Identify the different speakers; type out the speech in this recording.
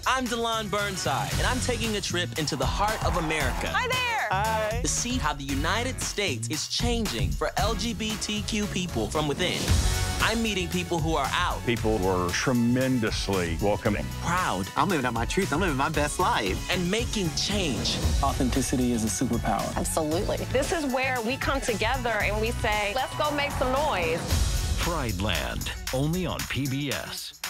Speaker 1: I'm Dyllón Burnside, and I'm taking a trip into the heart of America.
Speaker 2: Hi there!
Speaker 1: Hi. To see how the United States is changing for LGBTQ people from within. I'm meeting people who are out.
Speaker 3: People were tremendously welcoming.
Speaker 1: Proud.
Speaker 4: I'm living out my truth. I'm living my best life.
Speaker 1: And making change.
Speaker 5: Authenticity is a superpower.
Speaker 2: Absolutely. This is where we come together and we say, let's go make some noise.
Speaker 6: Prideland, only on PBS.